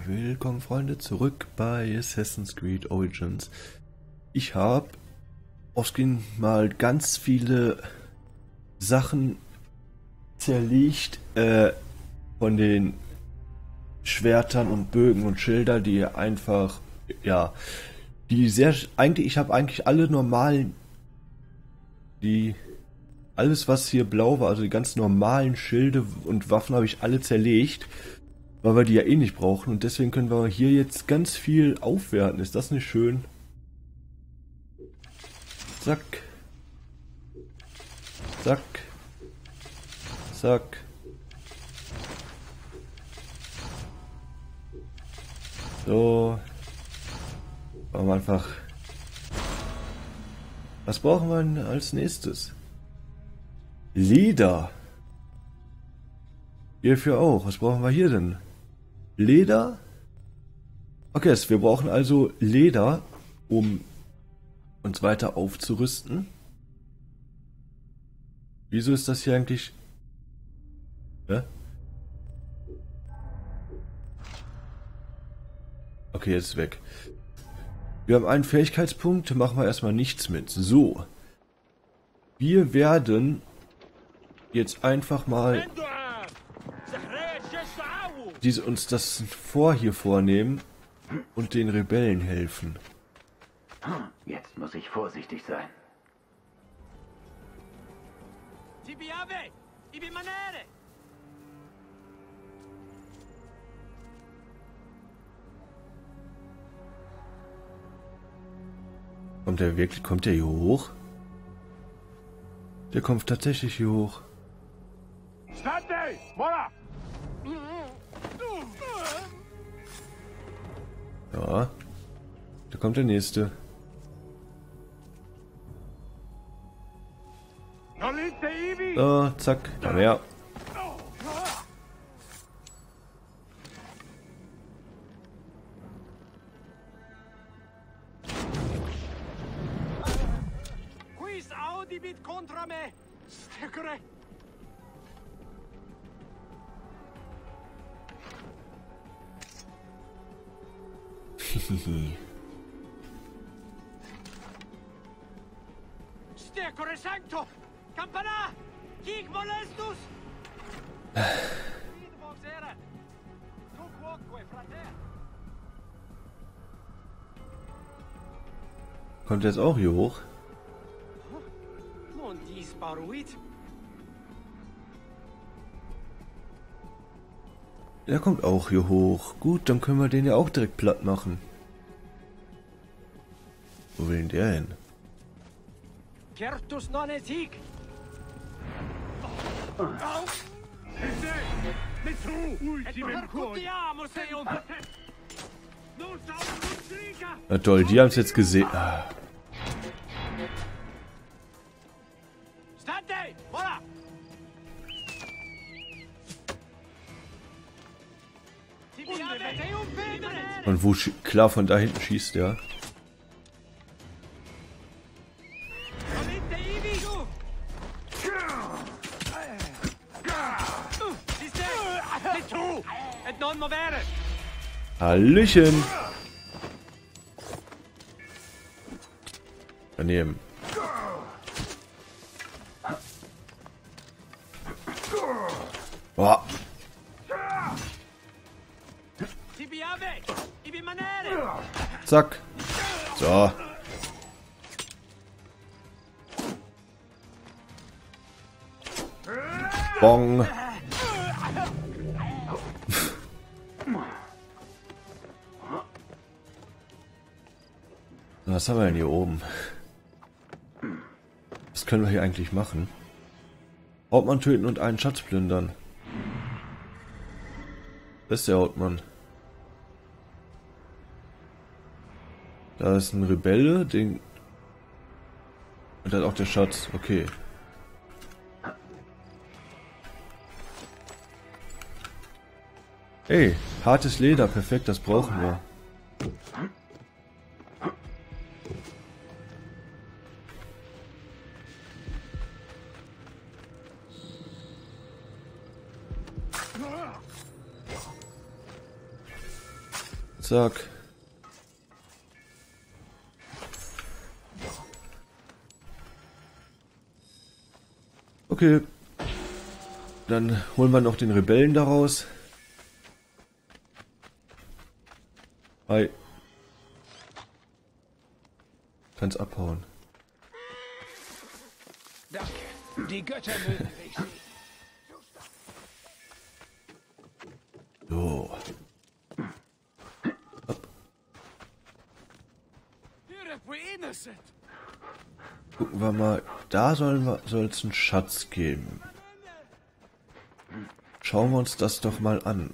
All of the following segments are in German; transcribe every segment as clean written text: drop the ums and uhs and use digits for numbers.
Willkommen Freunde zurück bei Assassin's Creed Origins. Ich habe offscreen mal ganz viele Sachen zerlegt von den Schwertern und Bögen und Schilder, die einfach, ja, die sehr, ich habe eigentlich alle normalen, alles was hier blau war, also die ganz normalen Schilde und Waffen habe ich alle zerlegt, weil wir die ja eh nicht brauchen und deswegen können wir hier jetzt ganz viel aufwerten. Ist das nicht schön? Zack. Zack. Zack. So. Machen wir einfach. Was brauchen wir denn als nächstes? Leder. Hierfür auch. Was brauchen wir hier denn? Leder? Okay, wir brauchen also Leder, um uns weiter aufzurüsten. Wieso ist das hier eigentlich... Ja? Okay, jetzt ist weg. Wir haben einen Fähigkeitspunkt, machen wir erstmal nichts mit. So. Wir werden jetzt einfach mal uns das hier vornehmen und den Rebellen helfen. Jetzt muss ich vorsichtig sein. Kommt der hier hoch? Der kommt tatsächlich hier hoch. Ja, da kommt der nächste. So, zack, komm her. Kommt jetzt auch hier hoch? Der kommt auch hier hoch. Gut, dann können wir den ja auch direkt platt machen. Wo will denn der hin? Na toll, die haben es jetzt gesehen. Ah. Und wo klar von da hinten schießt der. Hallöchen! Daneben. Boah. Zack. So. Bong. Was haben wir denn hier oben? Was können wir hier eigentlich machen? Hauptmann töten und einen Schatz plündern. Das ist der Hauptmann. Da ist ein Rebelle, den... Und dann auch der Schatz, okay. Hey, hartes Leder, perfekt, das brauchen wir. Zack. Okay. Dann holen wir noch den Rebellen daraus. Hi. Kannst abhauen. Danke. Die Götter mögen mich. So. Gucken wir mal. Da soll es einen Schatz geben. Schauen wir uns das doch mal an.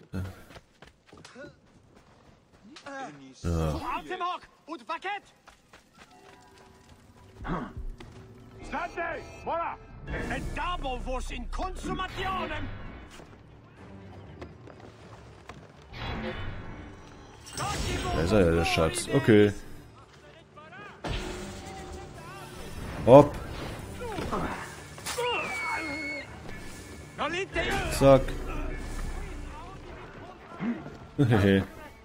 Ja. Da ist er ja, der Schatz. Okay. Hopp. Zack. Hehe.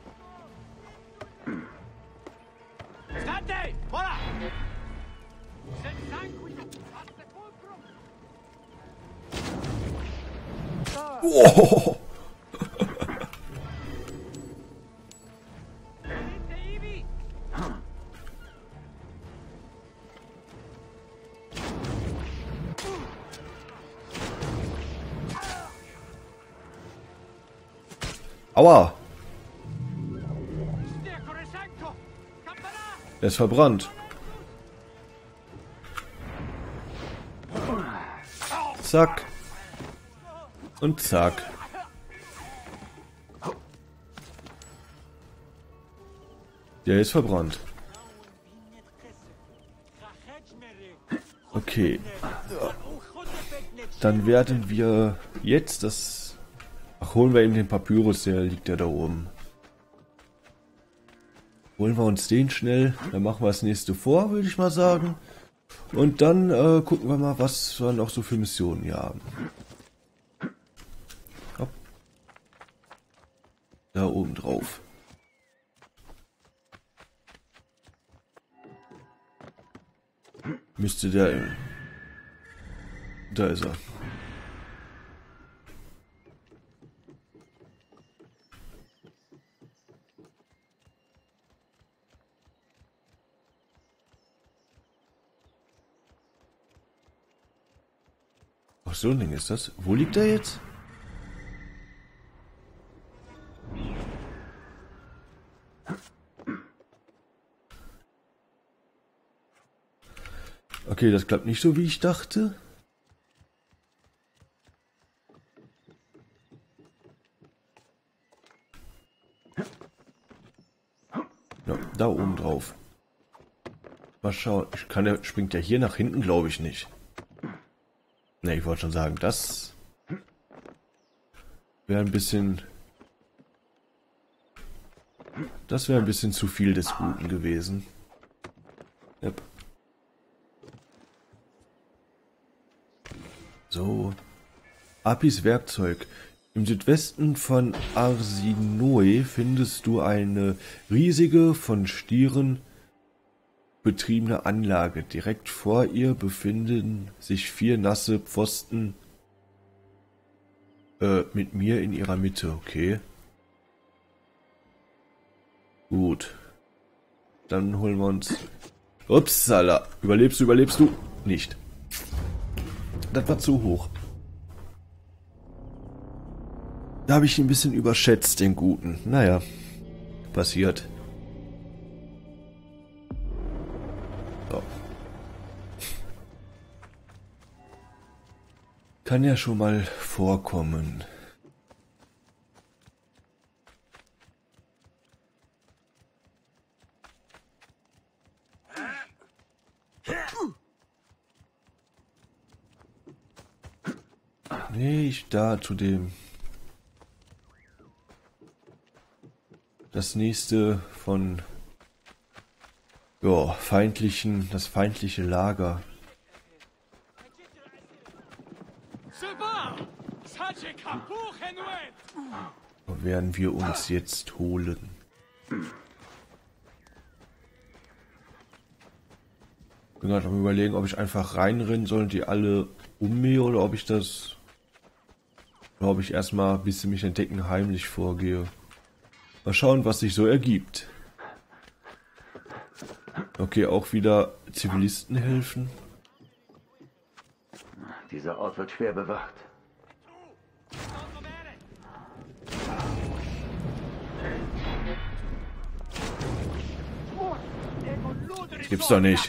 Oh. Aua! Er ist verbrannt. Zack. Und zack. Der ist verbrannt. Okay. Dann werden wir jetzt das... Ach, holen wir eben den Papyrus, der liegt ja da oben. Holen wir uns den schnell, dann machen wir das nächste vor, würde ich mal sagen. Und dann gucken wir mal, was wir noch so für Missionen hier haben. Hopp. Da oben drauf. Müsste der... Da ist er. Ach, so ein Ding ist das. Wo liegt er jetzt? Okay, das klappt nicht so, wie ich dachte. Ja, da oben drauf. Mal schauen. Springt der hier nach hinten, glaube ich nicht. Ne, ich wollte schon sagen, das wäre ein bisschen... Das wäre ein bisschen zu viel des Guten gewesen. Yep. So. Apis Werkzeug. Im Südwesten von Arsinoe findest du eine riesige, von Stieren betriebene Anlage. Direkt vor ihr befinden sich 4 nasse Pfosten mit mir in ihrer Mitte. Okay. Gut. Dann holen wir uns... Upsala. Überlebst du? Nicht. Das war zu hoch. Da habe ich ihn ein bisschen überschätzt, den Guten. Naja, passiert. So. Kann ja schon mal vorkommen. Nee, ich da zu dem... Das nächste von... Ja, das feindliche Lager. Werden wir uns jetzt holen. Ich bin gerade am Überlegen, ob ich einfach reinrennen soll und die alle ummähe oder ob ich das... Oder ob ich erstmal, bis sie mich entdecken, heimlich vorgehe. Mal schauen, was sich so ergibt. Okay, auch wieder Zivilisten helfen. Dieser Ort wird schwer bewacht. Gibt's doch nicht.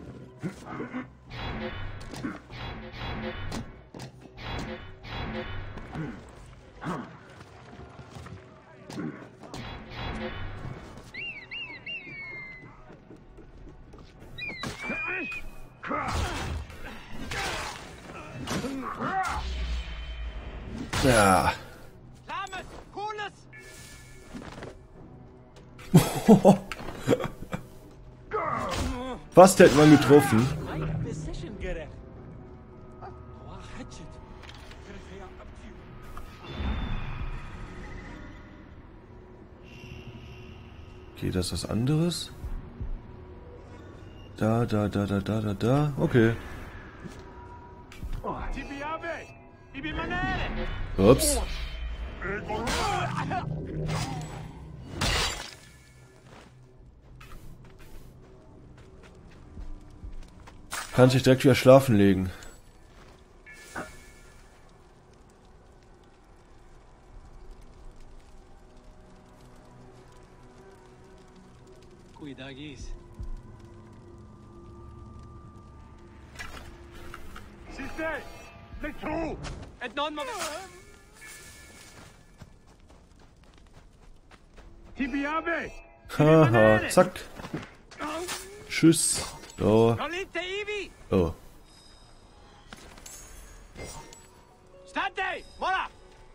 Ja. Fast hätten wir ihn getroffen. Okay, das ist was anderes. Da. Okay. Ups. Kann sich direkt wieder schlafen legen. Cuidadis. Sister! Le trou! Et non, mon... Tibiabe! Haha, zack. Tschüss. So. Rolite Ivi! Oh. Stante! Mola!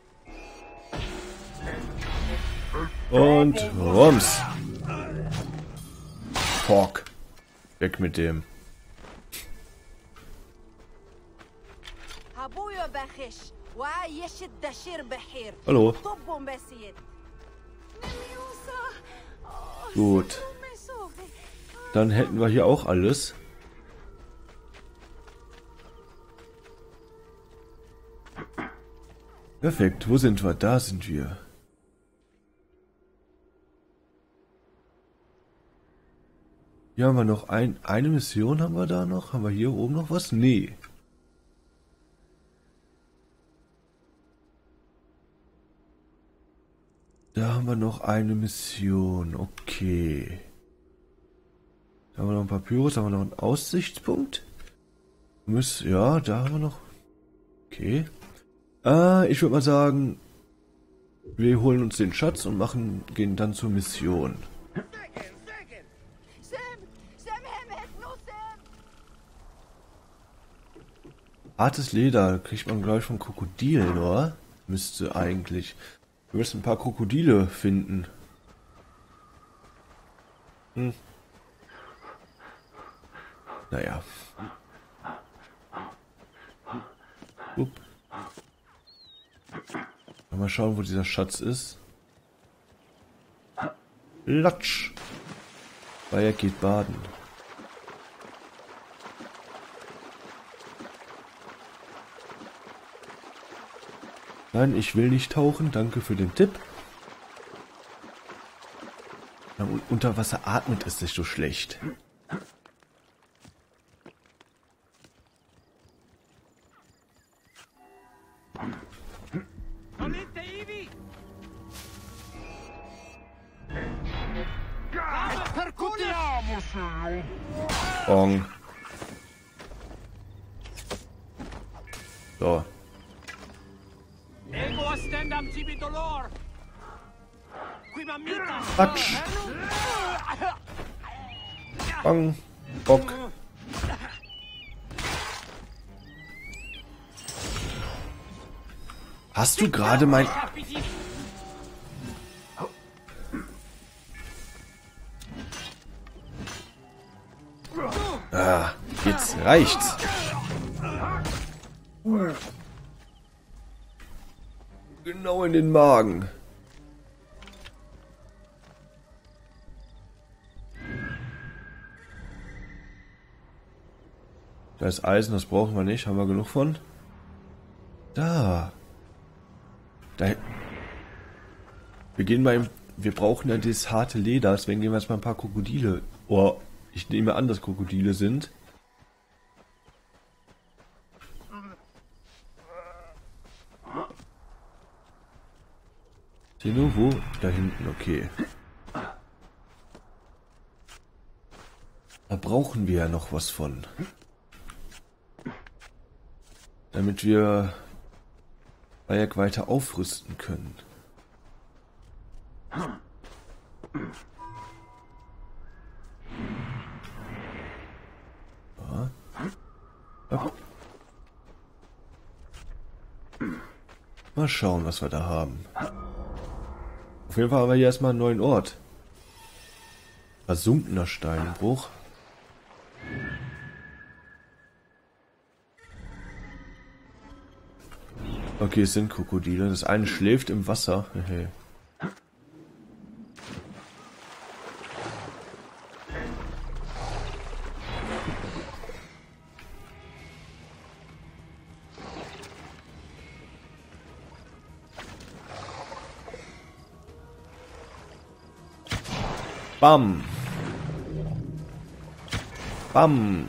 Und rums. Fuck. Weg mit dem. Hallo. Gut. Dann hätten wir hier auch alles. Perfekt. Wo sind wir? Da sind wir. Hier haben wir noch eine Mission haben wir da noch. Haben wir hier oben noch was? Nee. Da haben wir noch eine Mission. Okay. Da haben wir noch ein Papyrus, da haben wir noch einen Aussichtspunkt. Ja, da haben wir noch. Okay. Ich würde mal sagen, wir holen uns den Schatz und gehen dann zur Mission. Hartes Leder kriegt man, glaube ich, von Krokodilen, oder? Müsste eigentlich. Wir müssen ein paar Krokodile finden. Naja. Mal schauen, wo dieser Schatz ist. Latsch! Bayer geht baden. Nein, ich will nicht tauchen. Danke für den Tipp. Wenn man unter Wasser atmet, ist es so schlecht. Bong. So. Quatsch. Bong. Bock. Hast du gerade mein... Ah, jetzt reicht's. Genau in den Magen. Da ist Eisen, das brauchen wir nicht. Haben wir genug von? Da. Wir brauchen ja dieses harte Leder, deswegen nehmen wir jetzt mal ein paar Krokodile. Oh, ich nehme an, dass Krokodile sind. Hier nur wo? Da hinten, okay. Da brauchen wir ja noch was von. Damit wir Bayek weiter aufrüsten können. Ja. Hopp. Mal schauen, was wir da haben. Auf jeden Fall haben wir hier erstmal einen neuen Ort. Versunkener Steinbruch. Okay, es sind Krokodile. Das eine schläft im Wasser. Okay. Bam. Bam.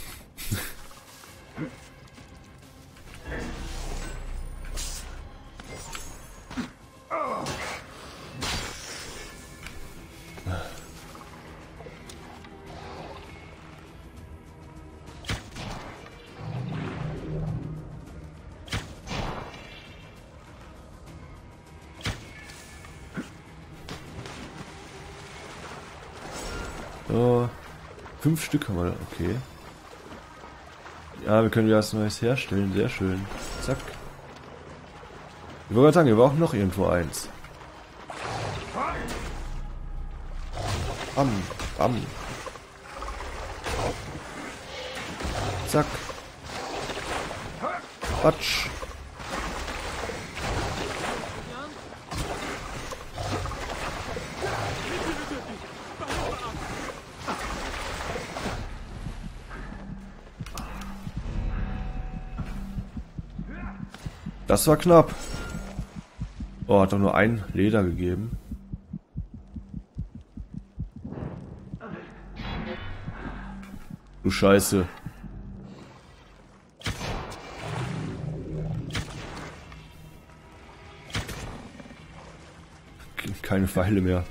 So, 5 Stück haben wir, okay. Ja, wir können wieder was Neues herstellen, sehr schön. Zack. Ich wollte gerade sagen, wir brauchen noch irgendwo eins. Bam, bam. Zack. Quatsch. Das war knapp. Oh, hat doch nur ein Leder gegeben. Du Scheiße. Keine Pfeile mehr.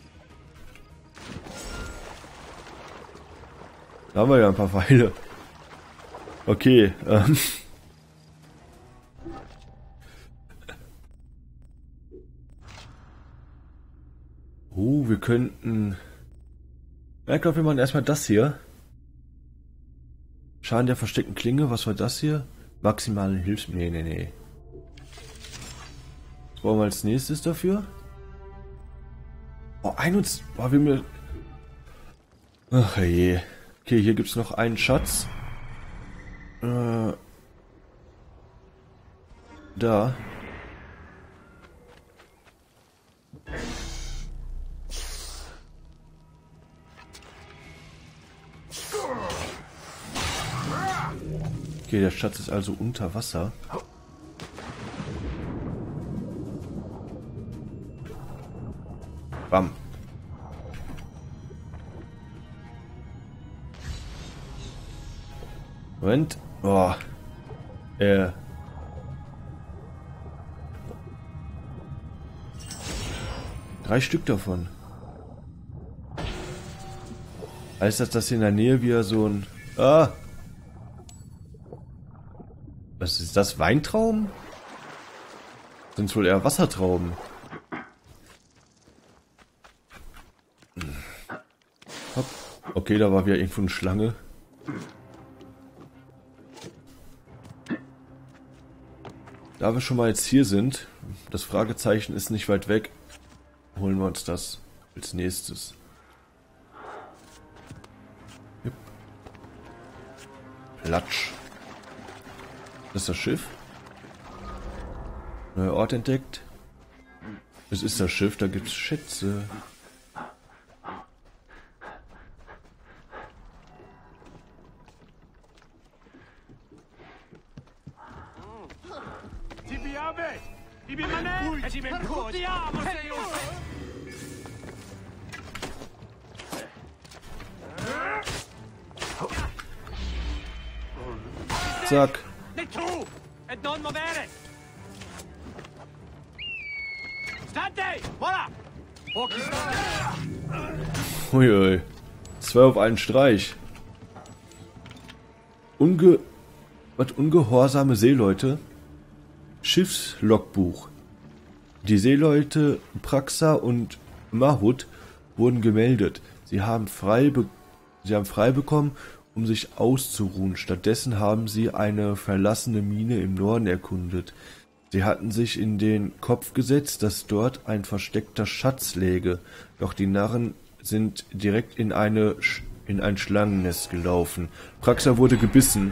Da haben wir ja ein paar Pfeile. Okay, wir könnten... Ja, ich glaube, wir machen erstmal das hier. Schaden der versteckten Klinge, was war das hier? Maximale Hilfs... Nee. Was brauchen wir als nächstes dafür? Oh, 21... Boah, wie mir... Ach je. Okay, hier gibt es noch einen Schatz. Da. Okay, der Schatz ist also unter Wasser. Bam. Moment. Oh. 3 Stück davon. Heißt das, dass hier in der Nähe wieder so ein... Ah! Was ist das? Weintrauben? Sind wohl eher Wassertrauben. Hopp. Okay, da war wieder irgendwo eine Schlange. Da wir schon mal jetzt hier sind, das Fragezeichen ist nicht weit weg, holen wir uns das als nächstes. Jupp. Platsch. Das ist das Schiff. Neuer Ort entdeckt. Es ist das Schiff, da gibt es Schätze. Zack. Nicht true! Et non movere! Stante! Voila! Uiui. 2 auf einen Streich. Ungehorsame Seeleute. Schiffslogbuch. Die Seeleute Praxa und Mahut wurden gemeldet. Sie haben frei bekommen, um sich auszuruhen. Stattdessen haben sie eine verlassene Mine im Norden erkundet. Sie hatten sich in den Kopf gesetzt, dass dort ein versteckter Schatz läge. Doch die Narren sind direkt in ein Schlangennest gelaufen. Praxa wurde gebissen.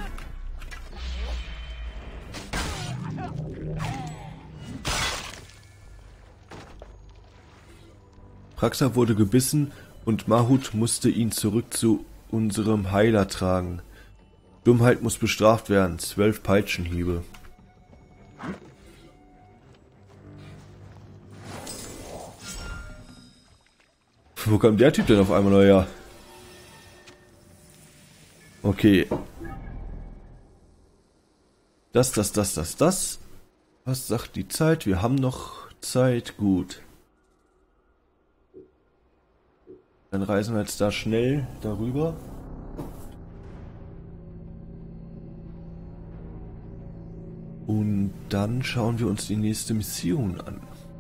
Praxa wurde gebissen und Mahut musste ihn zurück zu unserem Heiler tragen. Dummheit muss bestraft werden. 12 Peitschenhiebe. Wo kam der Typ denn auf einmal noch her? Okay. Das. Was sagt die Zeit? Wir haben noch Zeit. Gut. Dann reisen wir jetzt da schnell darüber. Und dann schauen wir uns die nächste Mission an.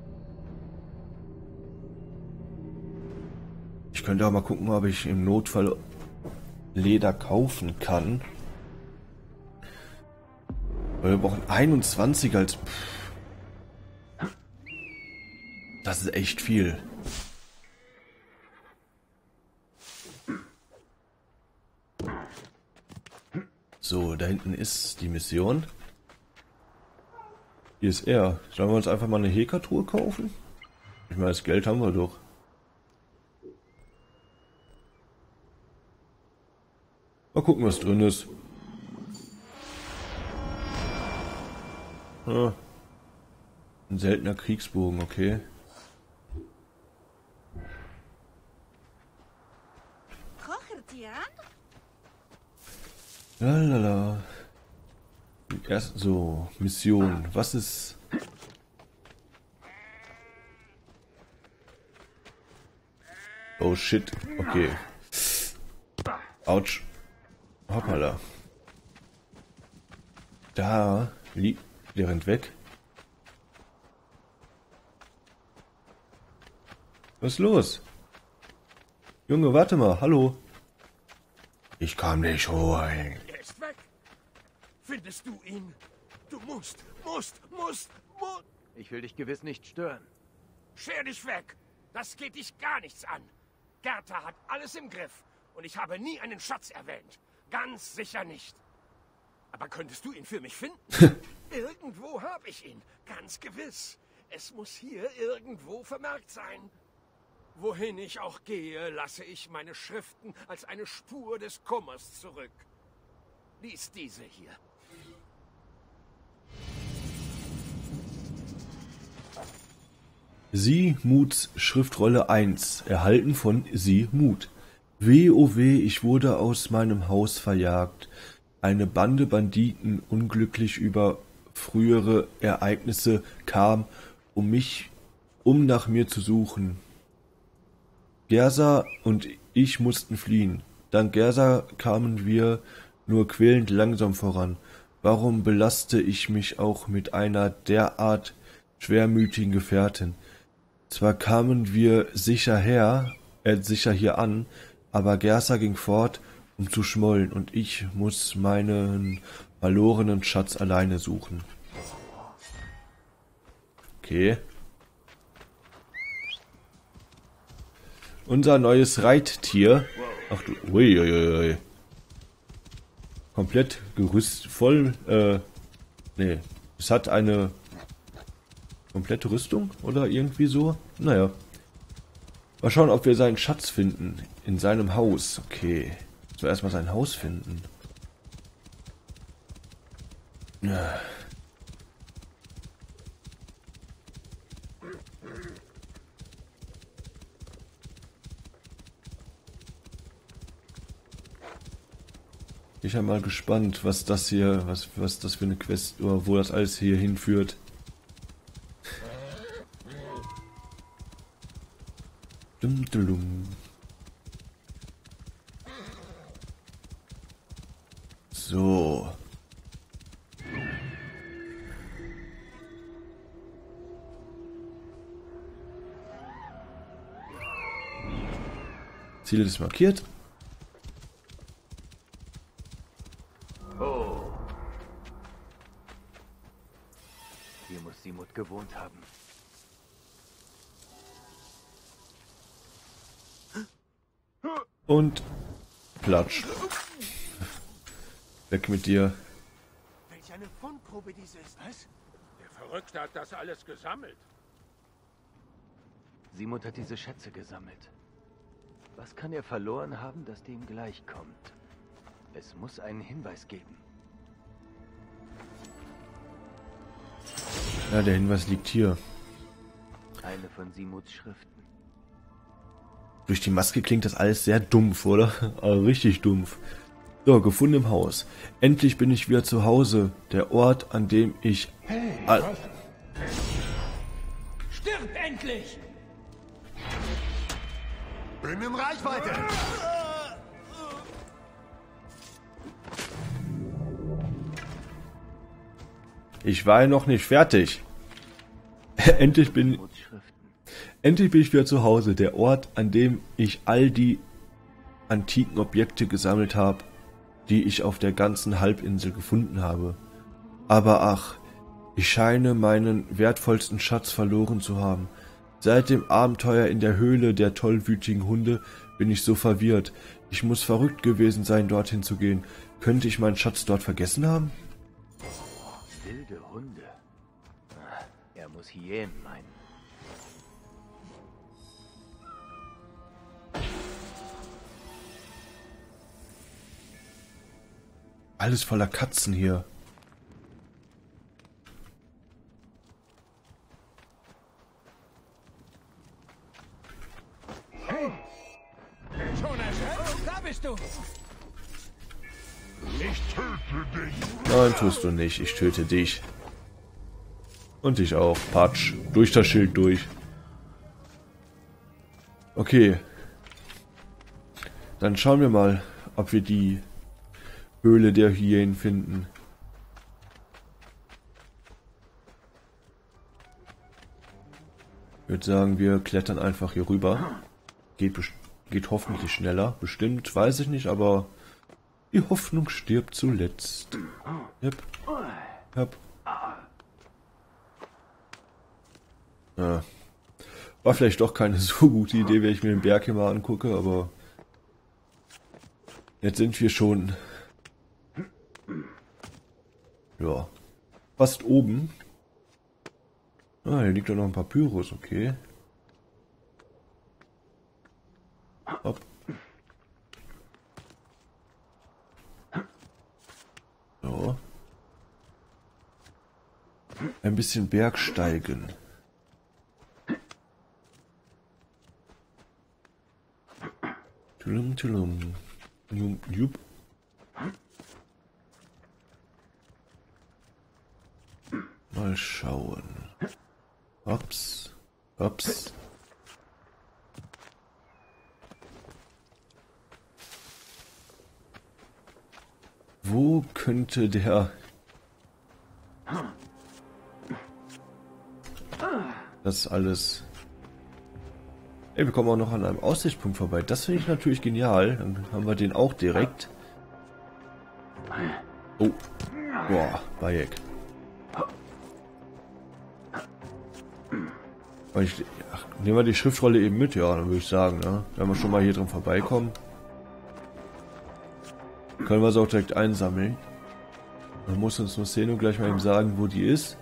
Ich könnte auch mal gucken, ob ich im Notfall Leder kaufen kann. Weil wir brauchen 21 als... Das ist echt viel. So, da hinten ist die Mission. Hier ist er. Sollen wir uns einfach mal eine Heka-Truhe kaufen? Ich meine, das Geld haben wir doch. Mal gucken, was drin ist. Ah. Ein seltener Kriegsbogen, okay. Lalala. Erst so, Mission. Was ist... Oh shit, okay. Autsch. Hoppala. Da liegt... Der rennt weg. Was ist los? Junge, warte mal, hallo. Ich kann nicht holen. Er ist weg! Findest du ihn? Du musst! Ich will dich gewiss nicht stören. Scher dich weg! Das geht dich gar nichts an. Gerta hat alles im Griff und ich habe nie einen Schatz erwähnt. Ganz sicher nicht. Aber könntest du ihn für mich finden? Irgendwo habe ich ihn, ganz gewiss. Es muss hier irgendwo vermerkt sein. Wohin ich auch gehe, lasse ich meine Schriften als eine Spur des Kummers zurück. Lies diese hier. Sie Muts Schriftrolle 1, erhalten von Sie Mut. Weh, oh weh, ich wurde aus meinem Haus verjagt. Eine Bande Banditen, unglücklich über frühere Ereignisse, kam, um nach mir zu suchen. Gersa und ich mussten fliehen. Dank Gersa kamen wir nur quälend langsam voran. Warum belaste ich mich auch mit einer derart schwermütigen Gefährtin? Zwar kamen wir sicher hier an, aber Gersa ging fort, um zu schmollen, und ich muss meinen verlorenen Schatz alleine suchen. Okay. Unser neues Reittier. Ach du, uiuiui. Komplett gerüstet, voll, nee. Es hat eine komplette Rüstung oder irgendwie so. Naja. Mal schauen, ob wir seinen Schatz finden. In seinem Haus. Okay. Zuerst mal sein Haus finden. Ja. Ich bin mal gespannt, was das hier, was das für eine Quest, oder wo das alles hier hinführt. Dum, dum, dum. So. Ziel ist markiert. Oh. Hier muss Simut gewohnt haben. Und Platsch. Weg mit dir. Welch eine Fundgrube dies ist, was? Der Verrückte hat das alles gesammelt. Simut hat diese Schätze gesammelt. Was kann er verloren haben, das dem gleichkommt? Es muss einen Hinweis geben. Ja, der Hinweis liegt hier. Eine von Simuts Schriften. Durch die Maske klingt das alles sehr dumpf, oder? Also richtig dumpf. So, gefunden im Haus. Endlich bin ich wieder zu Hause. Der Ort, an dem ich... Stirb endlich! Bin in Reichweite! Ich war ja noch nicht fertig. Endlich bin ich wieder zu Hause. Der Ort, an dem ich all die antiken Objekte gesammelt habe, die ich auf der ganzen Halbinsel gefunden habe. Aber ach, ich scheine meinen wertvollsten Schatz verloren zu haben. Seit dem Abenteuer in der Höhle der tollwütigen Hunde bin ich so verwirrt. Ich muss verrückt gewesen sein, dorthin zu gehen. Könnte ich meinen Schatz dort vergessen haben? Wilde Hunde. Er muss Hyänen meinen. Alles voller Katzen hier. Schon erschöpft? Da bist du! Ich töte dich! Nein, tust du nicht. Ich töte dich. Und dich auch. Patsch. Durch das Schild durch. Okay. Dann schauen wir mal, ob wir die Höhle der Hyänen finden. Ich würde sagen, wir klettern einfach hier rüber. Geht hoffentlich schneller. Bestimmt, weiß ich nicht, aber die Hoffnung stirbt zuletzt. Yep. Yep. Ja. War vielleicht doch keine so gute Idee, wenn ich mir den Berg hier mal angucke, aber jetzt sind wir schon ja fast oben. Ah, hier liegt doch noch ein Papyrus, okay. Hopp. So. Ein bisschen Bergsteigen. Tulum, tulum. Jup. Mal schauen. Ups. Ups. Wo könnte der... Das alles... Ey, wir kommen auch noch an einem Aussichtspunkt vorbei. Das finde ich natürlich genial. Dann haben wir den auch direkt. Oh. Boah, Bayek. Ach, nehmen wir die Schriftrolle eben mit, ja, dann würde ich sagen, ne? Wenn wir schon mal hier drin vorbeikommen, können wir sie auch direkt einsammeln. Man muss uns nur Zeno gleich mal eben sagen, wo die ist.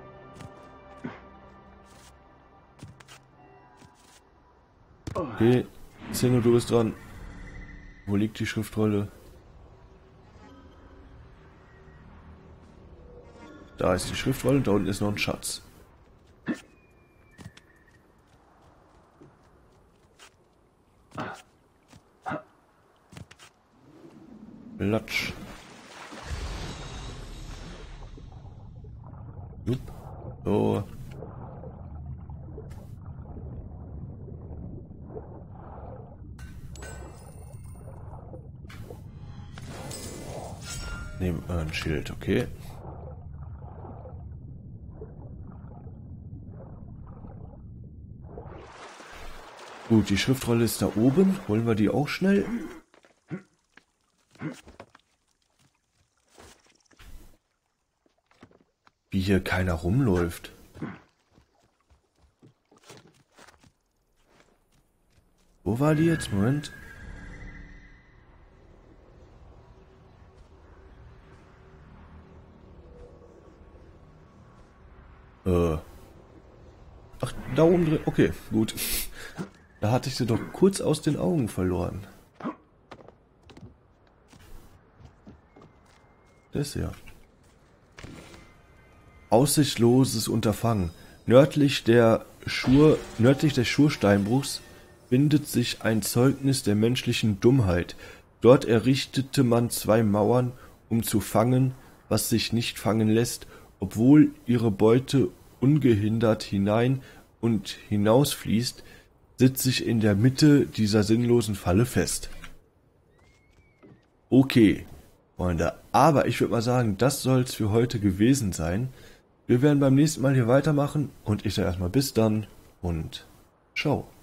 Okay, Zeno, du bist dran. Wo liegt die Schriftrolle? Da ist die Schriftrolle und da unten ist noch ein Schatz. Platsch. So. Nehmen wir ein Schild, okay. Gut, die Schriftrolle ist da oben. Holen wir die auch schnell. Wie hier keiner rumläuft. Wo war die jetzt? Moment. Ach, da oben drin. Okay, gut. Da hatte ich sie doch kurz aus den Augen verloren. Das ja. Aussichtsloses Unterfangen. Nördlich des Schursteinbruchs findet sich ein Zeugnis der menschlichen Dummheit. Dort errichtete man 2 Mauern, um zu fangen, was sich nicht fangen lässt, obwohl ihre Beute ungehindert hinein und hinausfließt, sitze ich in der Mitte dieser sinnlosen Falle fest. Okay, Freunde, aber ich würde mal sagen, das soll es für heute gewesen sein. Wir werden beim nächsten Mal hier weitermachen und ich sage erstmal bis dann und ciao.